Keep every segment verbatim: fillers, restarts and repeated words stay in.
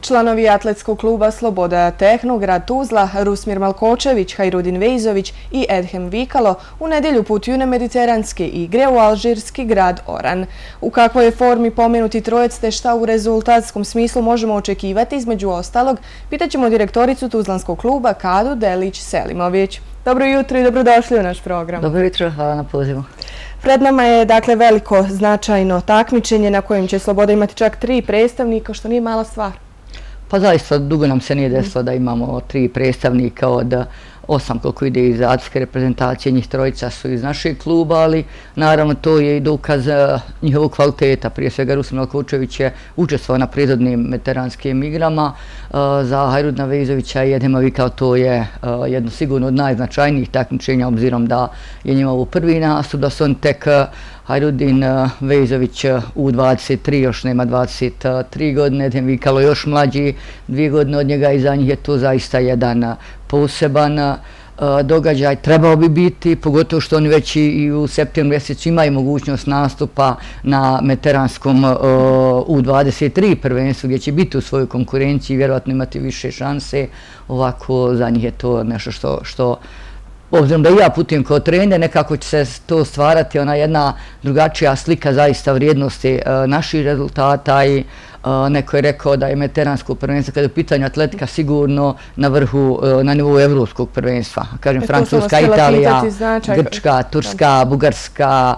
Članovi atletskog kluba Sloboda Tehno, grad Tuzla, Rusmir Malkočević, Hajrudin Vejzović i Edhem Vikalo u nedjelju putuju na mediteranske igre u alžirski grad Oran. U kakvoj je formi pomenuti trojec te šta u rezultatskom smislu možemo očekivati, između ostalog, pitaćemo direktoricu Tuzlanskog kluba Kadu Delić-Selimović. Dobro jutro i dobrodošli u naš program. Dobro jutro, hvala na pozivu. Pred nama je dakle veliko značajno takmičenje na kojem će Sloboda imati čak tri predstavnika, što nije mala stvar. Pa zaista dugo nam se nije desilo da imamo tri predstavnika od osam koliko ide iz atletske reprezentacije, njih trojica su iz našeg kluba, ali naravno to je i dokaz njihovog kvaliteta. Prije svega Rusmir Malkočević je učestvovao na prethodnim mediteranskim igrama, za Hajrudina Vejzovića i Edhema Vikala to je jedno sigurno od najznačajnijih takmičenja, obzirom da je njima ovo prvi nastup, da su on tek Hajrudin Vejzović u dvadeset tri, još nema dvadeset tri godine, Edhem Vikalo još mlađi, dvije godine od njega i za njih je to zaista jedan poseban događaj. Trebao bi biti, pogotovo što oni već i u septembru mjesecu imaju mogućnost nastupa na mediteranskom U dvadeset tri prvenstvu gdje će biti u svojoj konkurenciji i vjerojatno imati više šanse. Ovako za njih je to nešto što, što obzirom da i ja putujem kao trener, nekako će se to stvarati ona jedna drugačija slika zaista vrijednosti naših rezultata i neko je rekao da je mediteransko prvenstvo kada je u pitanju atletika sigurno na vrhu, na nivou evropskog prvenstva. Kažem, Francuska, Italija, Grčka, Turska, Bugarska,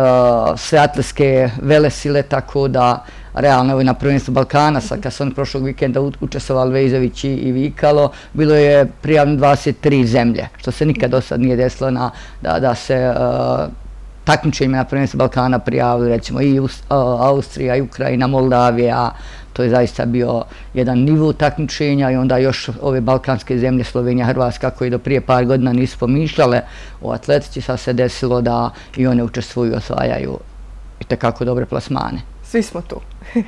sve atletske velesile, tako da realno evo na prvenstvu Balkana, kad su oni prošlog vikenda učestvovali Vejzović i Vikalo, bilo je prijavljeno dvadeset tri zemlje, što se nikad do sad nije desilo na, da, da se uh, takmičenjima na prvenstvu Balkana prijavili, recimo i uh, Austrija, i Ukrajina, Moldavija. To je zaista bio jedan nivo takmičenja i onda još ove balkanske zemlje, Slovenija, Hrvatska, koje do prije par godina nisu pomišljale o atletici, sad se desilo da i one učestvuju i osvajaju itekako dobre plasmane. Svi smo tu.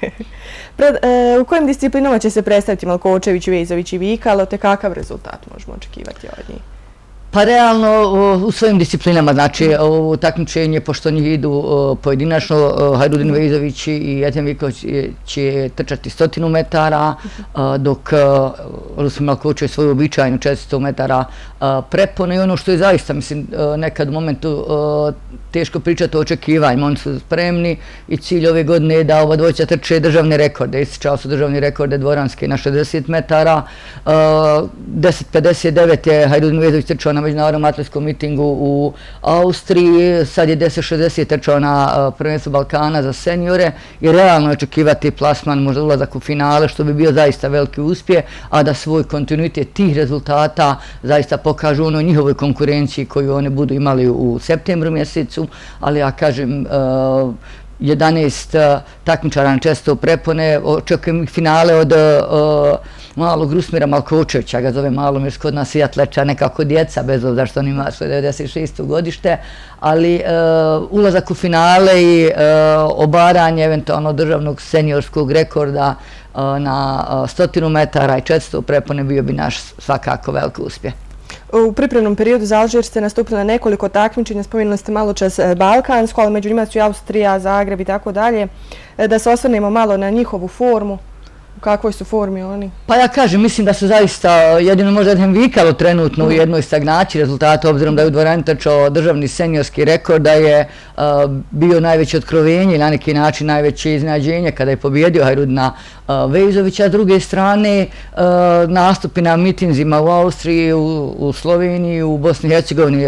Pred, e, u kojim disciplinama će se predstaviti Malkočević, Vejzović i Vikalo, te kakav rezultat možemo očekivati od njih? Pa realno u svojim disciplinama, znači ovo takmičenje, pošto njih idu pojedinačno, Hajrudin Vejzović i Edhem Vikalo će trčati stotinu metara, dok Rusmir Malkočević svoju običajnu četiristo metara prepone i ono što je zaista, mislim, nekad u momentu teško pričati o očekivanjima, oni su spremni i cilj ove godine je da ova dvojica trče državne rekorde. Ističao su državni rekorde dvoranske na šezdeset metara, deset pedeset devet je Hajrudin Vejzović trčao na međunarodnom atletskom mitingu u Austriji, sad je deset šezdeset trčao na prvenstvu Balkana za seniore i realno je očekivati plasman, možda ulazak u finale, što bi bio zaista veliki uspjeh, a da svoj kontinuitet tih rezultata zaista pokažu onoj njihovoj konkurenciji koju one budu imali u septembru mjesecu, ali ja kažem jedanaest takmičara na često prepone, očekujem finale od malog Rusmira Malkočevića, ga zove malom jer kod nas i atleča nekako djeca, bez obzira što on ima svoje devedeset šesto godište, ali ulazak u finale i obaranje eventualno državnog seniorskog rekorda na stotinu metara i četiristo prepone bio bi naš svakako veliki uspjeh. U pripremnom periodu za Alžir ste nastupili na nekoliko takmičenja, spomenuli ste malo čas balkansku, ali među njima su i Austrija, Zagreb i tako dalje. Da se osvrnemo malo na njihovu formu, u kakvoj su formi oni? Pa ja kažem, mislim da su zaista jedino možda Edhem Vikalo trenutno u jednoj stagnaciji rezultata, obzirom da je u dvorani trčao državni seniorski rekord, da je bio najveće otkrovenje i na neki način najveće iznenađenje kada je pobjedio Hajrudina Vejzovića. S druge strane, nastupi na mitinzima u Austriji, u Sloveniji, u Bosni i Hercegovini,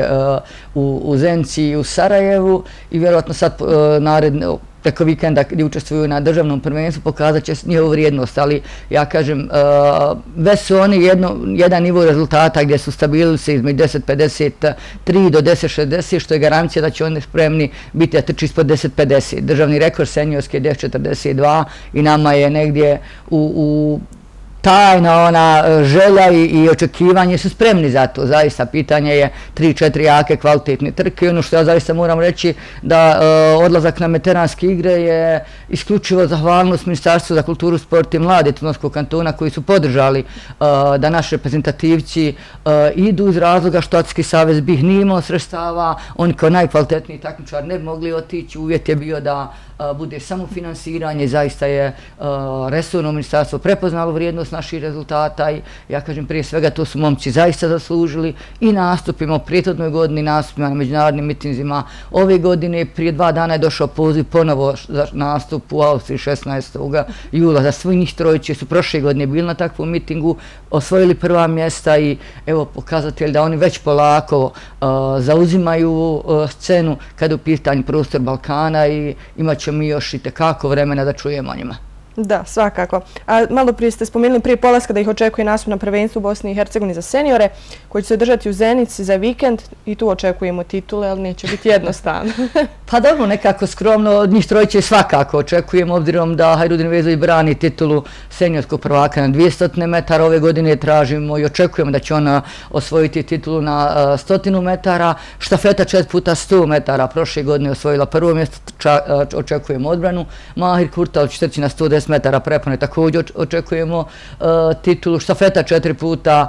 u Zenci i u Sarajevu i vjerojatno sad naredno preko vikenda gdje učestvuju na državnom prvenstvu pokazat će njihovu vrijednost, ali ja kažem, već su oni jedan nivo rezultata gdje su stabilili se između deset pedeset tri do deset šezdeset, što je garancija da će oni spremni biti da trči ispod deset pedeset. Državni rekord seniorski je deset četrdeset dva i nama je negdje u tajna ona želja i očekivanje su spremni za to. Zaista pitanje je tri četiri jake kvalitetne trke. Ono što ja zaista moram reći da odlazak na mediteranske igre je isključivo zahvalnost Ministarstvu za kulturu, sport i mlade Tunelskog kantona koji su podržali da naši reprezentativci idu iz razloga što Atletski savez BiH nije imao sredstava, oni kao najkvalitetniji takmičar ne bi mogli otići, uvjet je bio da bude samo finansiranje, zaista je resorno ministarstvo prepoznalo vrijednost naših rezultata i ja kažem prije svega to su momci zaista zaslužili i nastupima u prethodnoj godini, nastupima na međunarodnim mitinzima. Ove godine prije dva dana je došao poziv ponovo za nastup u Austriji šesnaestog jula za svih njih trojice su prošle godine bili na takvom mitingu, osvojili prva mjesta i evo pokazatelj da oni već polako zauzimaju scenu kada u pitanju prostor Balkana i imat ćemo mi još i tekako vremena da čujemo o njima. Da, svakako. A malo prije ste spomenuli prije polaska da ih očekuje nastup na prvenstvu u Bosni i Hercegovini za seniore, koji će se održati u Zenici za vikend i tu očekujemo titule, ali neće biti jednostavno. Pa dobro, nekako skromno, od njih trojice svakako očekujemo, obzirom da Hajrudin Vezović brani titulu seniorskog prvaka na dvjesto metara. Ove godine tražimo i očekujemo da će ona osvojiti titulu na stotinu metara. Štafeta četiri puta sto metara, prošle godine osvojila prvo mjesto, očekujemo odbranu. Mahir Kurtalić trči na sto deset metara prepone, također očekujemo titulu. Štafeta četiri puta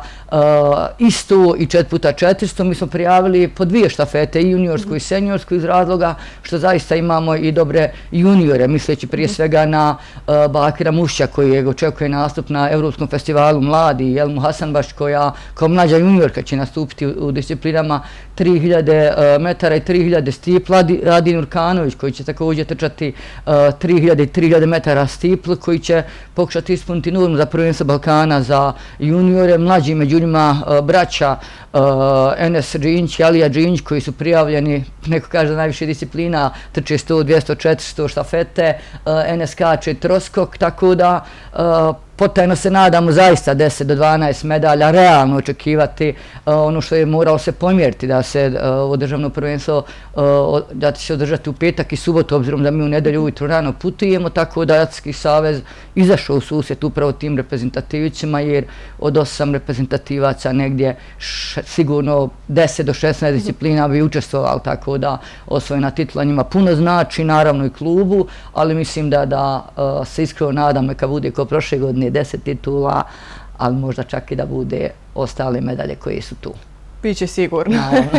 isto i četiri puta četiristo. Mi smo prijavili po dvije štafete, i juniorsku i seniorsku, iz razloga što zaista imamo i dobre juniore, misleći prije svega na Bakira Mušća koji očekuje nastup na Evropskom festivalu mladi, i Elmu Hasanbaš koja kao mlađa juniorka će nastupiti u disciplinama tri hiljade metara i tri hiljade stipla. Adin Urkanović koji će također trčati tri hiljade i tri hiljade metara stipl koji će pokušati ispuniti normu za prvenstvo Balkana za juniore. Mlađi među njima braća Enes Džinć i Alija Džinć koji su prijavljeni, neko kaže da najviše disciplina, trče sto, dvjesto, četiristo štafete, Enes kače troskok, tako da potajno se nadamo zaista deset do dvanaest medalja, realno očekivati ono što je moralo se pomjeriti da se ovo državno prvenstvo da će se održati u petak i subotu, obzirom da mi u nedelju ujutro rano putujemo, tako da Atletski savez izašao u susret upravo tim reprezentativicima, jer od osam reprezentativaca negdje sigurno deset do šesnaest disciplina bi učestvovali, tako da osvojena titula njima puno znači, naravno i klubu, ali mislim da se iskreno nadam neka bude kao prošle godine deset titula, ali možda čak i da bude ostale medalje koje su tu. Biće sigurno.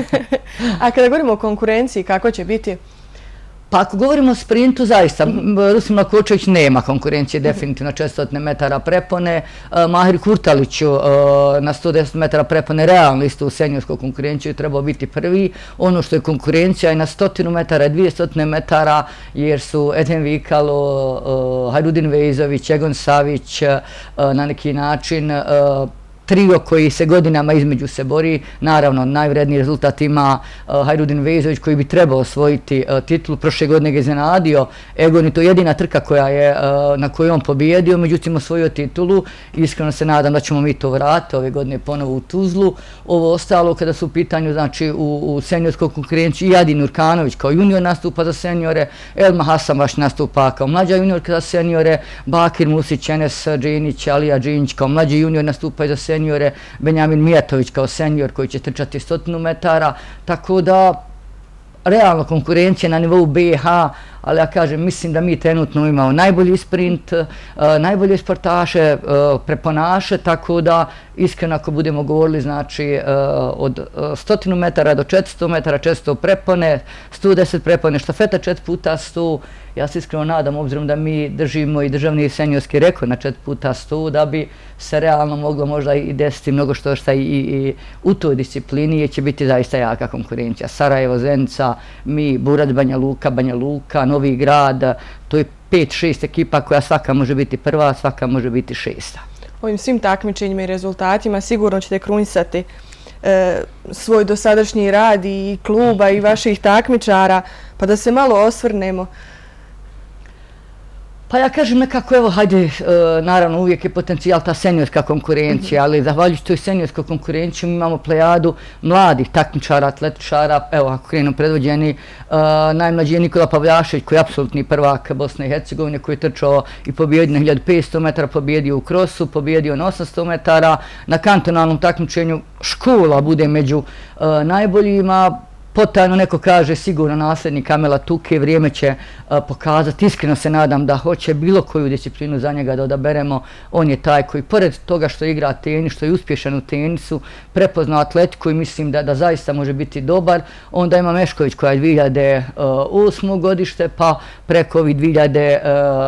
A kada govorimo o konkurenciji, kako će biti? Pa ako govorimo o sprintu, zaista, Rusmir Malkočević nema konkurencije definitivno četiristo metara prepone. Mahir Kurtalić na sto deset metara prepone realno isto u seniorsku konkurenciju trebao biti prvi. Ono što je konkurencija i na stotinu metara i dvjesto metara, jer su Edhem Vikalo, Hajrudin Vezović, Egon Savić na neki način trio koji se godinama između se bori. Naravno, najvredniji rezultat ima Hajrudin Vezović koji bi trebao osvojiti titulu. Prošle godine ga iznenadio Egon i to je jedina trka na kojoj on pobijedio, međutim osvojio titulu. Iskreno se nadam da ćemo mi to vratiti ove godine ponovo u Tuzlu. Ovo ostalo kada su u pitanju znači u seniorskoj konkurenciji i Adin Urkanović kao junior nastupa za seniore, Elma Hasanbaš nastupa kao mlađa juniorka za seniore, Bakir Musić, Enes Džinić, Alija Džinć kao mlađi junior nastupa za seniore, seniore, Benjamin Mijatović kao senior koji će trčati stotinu metara, tako da realno konkurencija na nivou B i H, ali ja kažem, mislim da mi trenutno imamo najbolji sprint, najbolje sportaše, preponaše, tako da iskreno ako budemo govorili znači od stotinu metara do četiristo metara, četiristo prepone, sto deset prepone, štafeta četiri puta sto, ja se iskreno nadam, obzirom da mi držimo i državni seniorski rekord na četiri puta sto, da bi se realno moglo možda i desiti mnogo što šta i u toj disciplini, jer će biti zaista jaka konkurencija. Sarajevo, Zenica, mi, Burac, Banja Luka, Banja Luka, Novi Grad, to je pet šest ekipa koja svaka može biti prva, svaka može biti šesta. Ovim svim takmičenjima i rezultatima sigurno ćete krunisati svoj dosadašnji rad i kluba i vaših takmičara, pa da se malo osvrnemo. Pa ja kažem nekako, evo, hajde, naravno uvijek je potencijal ta seniorska konkurencija, ali zahvaljujući toj seniorskoj konkurenciji mi imamo plejadu mladih takmičara, atletičara, evo, ako krenu predvođeni, najmlađi je Nikola Pavljašević, koji je apsolutni prvak Bosne i Hercegovine, koji je trčao i pobjedio na hiljadu petsto metara, pobjedio u krosu, pobjedio na osamsto metara, na kantonalnom takmičenju škola bude među najboljima. Potajno neko kaže sigurno nasljednik Kamela Tuke, vrijeme će pokazati, iskreno se nadam da hoće bilo koju disciplinu za njega da odaberemo. On je taj koji, pored toga što igra tenis, što je uspješan u tenisu, prepoznao atletiku i mislim da, da zaista može biti dobar. Onda ima Mešković koja je dvije hiljade osmo godište, pa preko ovih dvije hiljade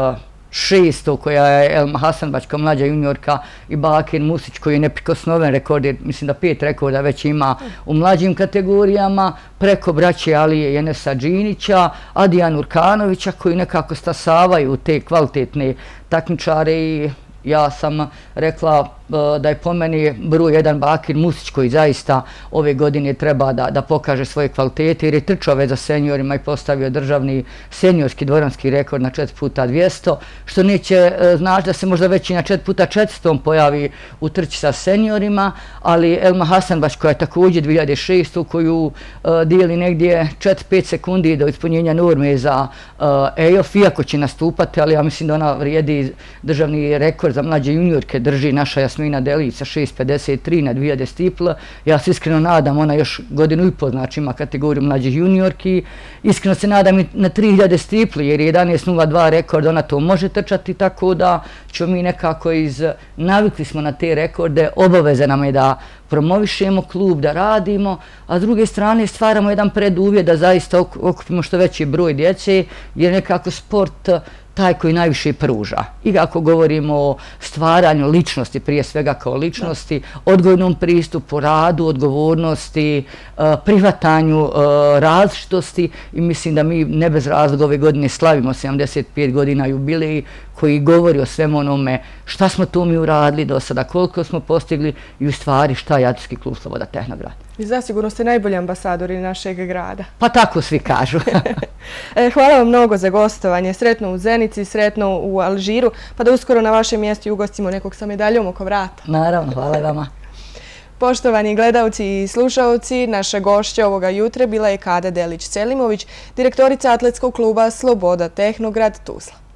šesto koja je Elma Hasanbač kao mlađa juniorka i Bakir Musić koji je neprikosnoven rekorder, mislim da pet rekorda već ima u mlađim kategorijama, preko braće Alije i Enesa Džinića, Adijan Urkanovića koji nekako stasavaju te kvalitetne takmičare i ja sam rekla da je po meni broj jedan Bakir Musić koji zaista ove godine treba da, da pokaže svoje kvalitete jer je trčao već za seniorima i postavio državni seniorski dvoranski rekord na četiri puta dvjesto, što neće znači da se možda već i na četiri puta četiristo pojavi u trči sa seniorima, ali Elma Hasanbač koja je također dvije hiljade šesto koju uh, dijeli negdje četiri do pet sekundi do ispunjenja norme za uh, E O F, iako će nastupati, ali ja mislim da ona vrijedi državni rekord za mlađe juniorke, drži naša Jasmina Delić sa šest pedeset tri na dvije hiljade stipla. Ja se iskreno nadam, ona još godinu i pol znači ima kategoriju mlađih juniorki. Iskreno se nadam i na tri hiljade stipli jer je jedanaest nula dva rekord, ona to može trčati, tako da ćemo mi nekako iz, navikli smo na te rekorde, obaveze nam je da promovišemo klub, da radimo, a s druge strane stvaramo jedan preduvjet da zaista okupimo što veći broj djece jer nekako sport taj koji najviše pruža. I ako govorimo o stvaranju ličnosti, prije svega kao ličnosti, odgojnom pristupu, radu, odgovornosti, prihvatanju različitosti i mislim da mi ne bez razloga ove godine slavimo sedamdeset pet godina jubilej koji govori o svemu onome šta smo tu mi uradili do sada, koliko smo postigli i u stvari šta je Atletički klub Sloboda Tehnograd. I zasigurno ste najbolji ambasadori našeg grada. Pa tako svi kažu. Hvala vam mnogo za gostovanje. Sretno u Zenici, sretno u Alžiru, pa da uskoro na vašem mjestu ugostimo nekog sa medaljom oko vrata. Naravno, hvala vama. Poštovani gledalci i slušalci, naša gošća ovoga jutra bila je Kada Delić-Selimović, direktorica Atletskog kluba Sloboda Tehnograd Tuzla.